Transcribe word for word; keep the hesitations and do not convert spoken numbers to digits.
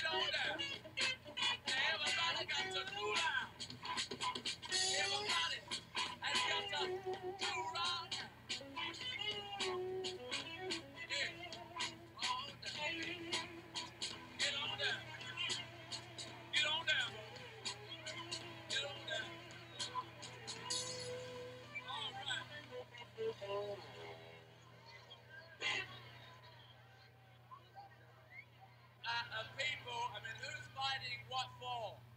on down. Everybody got to cool out. Everybody has got to cool out. Yeah, on down. Get on down. Get on down, boy. Get on down. All right. Uh, uh, people, I mean, who's fighting what for?